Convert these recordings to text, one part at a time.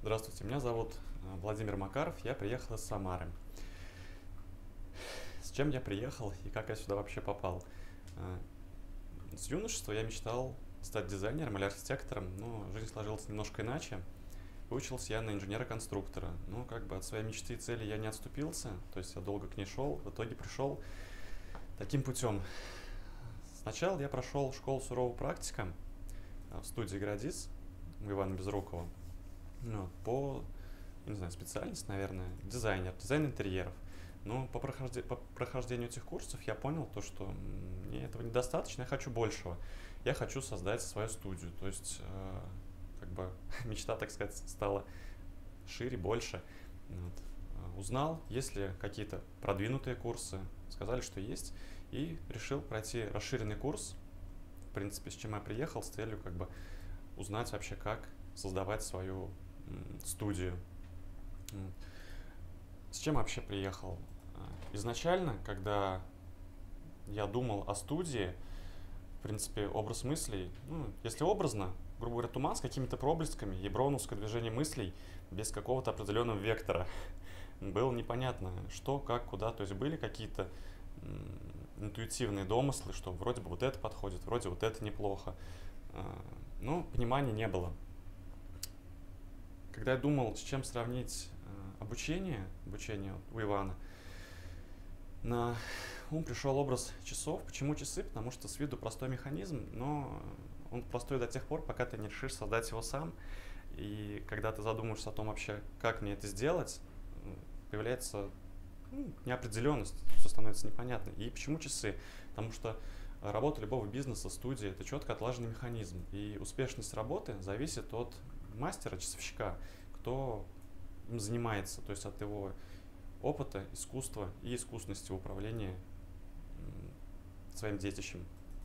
Здравствуйте, меня зовут Владимир Макаров, я приехал из Самары. С чем я приехал и как я сюда вообще попал? Э, С юношества я мечтал стать дизайнером или архитектором, но жизнь сложилась немножко иначе. Выучился я на инженера-конструктора, но как бы от своей мечты и цели я не отступился, то есть я долго к ней шел, в итоге пришел таким путем. Сначала я прошел школу сурового практика в студии «Градис» у Ивана Безрукова. По, не знаю, специальность, наверное, дизайнер, дизайн интерьеров. Но по прохождению этих курсов я понял то, что мне этого недостаточно, я хочу большего. Я хочу создать свою студию. То есть, как бы мечта, так сказать, стала шире, больше. Вот. Узнал, есть ли какие-то продвинутые курсы, сказали, что есть, и решил пройти расширенный курс, в принципе, с чем я приехал, с целью как бы узнать вообще, как создавать свою студию. С чем вообще приехал? Изначально, когда я думал о студии, в принципе, образ мыслей, если образно, грубо говоря, туман с какими-то проблесками и броуновское движение мыслей без какого-то определенного вектора. Было непонятно, что, как, куда. То есть были какие-то интуитивные домыслы, что вроде бы вот это подходит, вроде вот это неплохо. Но понимания не было. Когда я думал, с чем сравнить обучение у Ивана, на ум пришел образ часов. Почему часы? Потому что с виду простой механизм, но он простой до тех пор, пока ты не решишь создать его сам. И когда ты задумаешься о том вообще, как мне это сделать, появляется неопределенность, все становится непонятно. И почему часы? Потому что работа любого бизнеса, студии – это четко отлаженный механизм. И успешность работы зависит от мастера, часовщика, кто им занимается, то есть от его опыта, искусства и искусности в управлении своим детищем.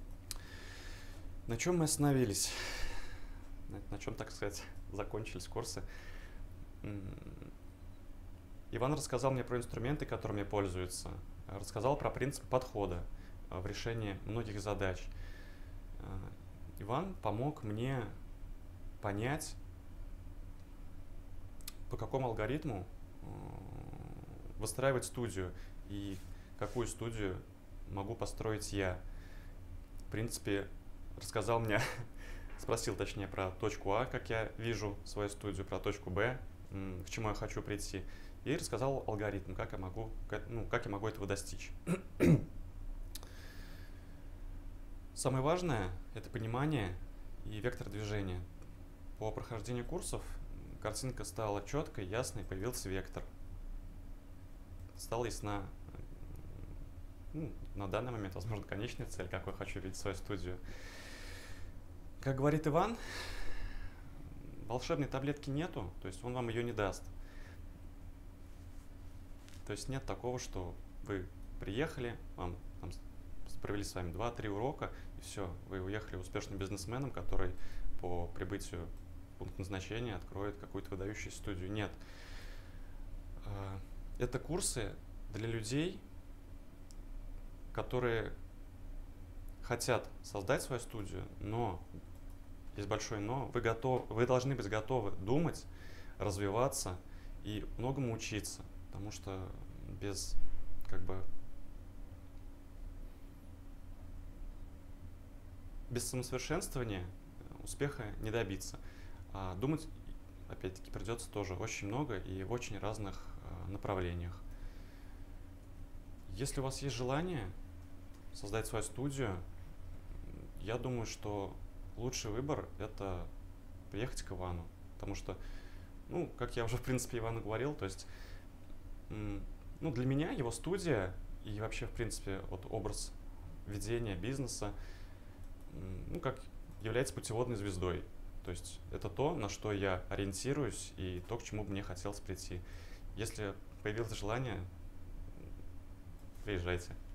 На чем мы остановились? На чем, так сказать, закончились курсы? Иван рассказал мне про инструменты, которыми пользуется, рассказал про принцип подхода в решении многих задач. Иван помог мне понять, по какому алгоритму выстраивать студию и какую студию могу построить я. В принципе, рассказал мне, спросил точнее про точку А, как я вижу свою студию, про точку Б, к чему я хочу прийти, и рассказал алгоритм, как я могу этого достичь. Самое важное – это понимание и вектор движения. По прохождению курсов картинка стала четкой, ясной, появился вектор. Стала ясна, на данный момент, возможно, конечная цель, какой я хочу видеть свою студию. Как говорит Иван, волшебной таблетки нету, то есть он вам ее не даст. То есть нет такого, что вы приехали, вам там провели с вами 2-3 урока, и все, вы уехали успешным бизнесменом, который по прибытию в пункт назначения откроет какую-то выдающуюся студию. Нет. Это курсы для людей, которые хотят создать свою студию, но, есть большое но, вы должны быть готовы думать, развиваться и многому учиться, потому что без самосовершенствования успеха не добиться. А думать, опять-таки, придется тоже очень много и в очень разных направлениях. Если у вас есть желание создать свою студию, я думаю, что лучший выбор – это приехать к Ивану. Потому что, как я уже, в принципе, Ивану говорил, то есть, для меня его студия и вообще, в принципе, вот образ ведения бизнеса, как является путеводной звездой. То есть это то, на что я ориентируюсь и то, к чему бы мне хотелось прийти. Если появилось желание, приезжайте.